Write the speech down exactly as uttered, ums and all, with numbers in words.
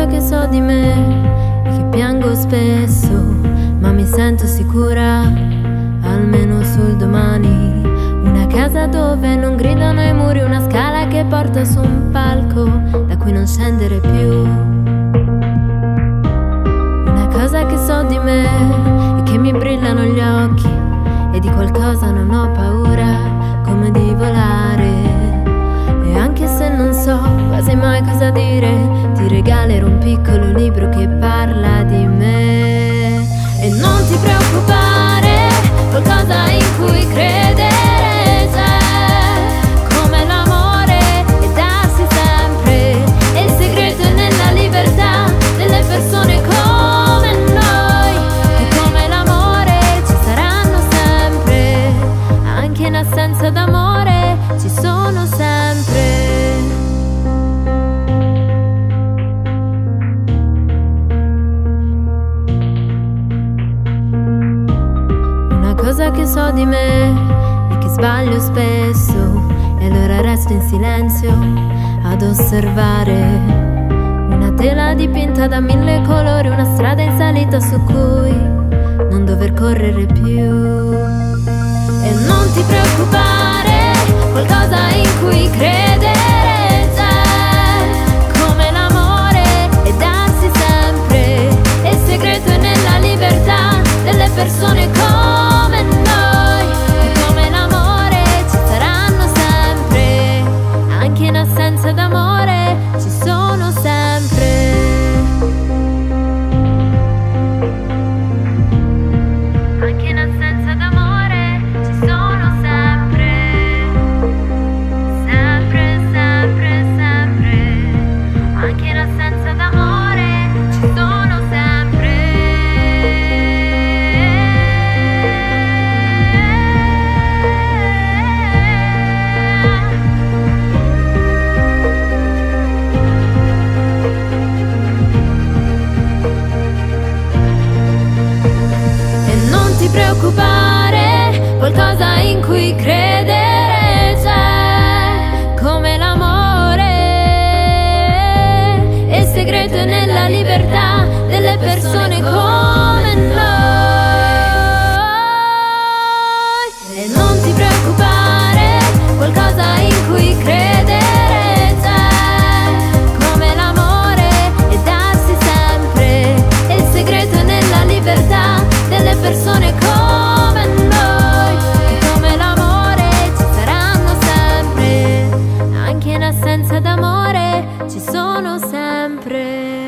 che so di me è che piango spesso, ma mi sento sicura, almeno sul domani. Una casa dove non gridano i muri, una scala che porta su un palco da cui non scendere più. Una cosa che so di me è che mi brillano gli occhi e di qualcosa non ho paura, come di volare. E anche se non so quasi mai cosa dire, ti regalerò un piccolo libro che parla di me. E non ti preoccupare, qualcosa in cui credere c'è, come l'amore e darsi sempre. E il segreto è nella libertà delle persone come noi. E come l'amore ci saranno sempre, anche in assenza d'amore ci sono sempre. Una cosa che so di me è che sbaglio spesso e allora resto in silenzio ad osservare una tela dipinta da mille colori, una strada in salita su cui non dover correre più. E non ti preoccupare, qualcosa in cui credere c'è, come l'amore e darsi sempre. E il segreto è nella libertà delle persone come noi. E come l'amore ci saranno sempre, anche in assenza d'amore ci sono sempre. Anche in assenza d'amore ci sono sempre. Sempre, sempre, sempre. Anche in assenza d'amore ci sono sempre. E non ti preoccupare, qualcosa in cui credere c'è, come l'amore. E il segreto è nella libertà delle persone come noi. E non ti preoccupare, qualcosa in cui credere c'è, come l'amore e darsi sempre. E il segreto è nella libertà delle persone come noi. E come l'amore ci saranno sempre, anche in assenza d'amore ci sono sempre.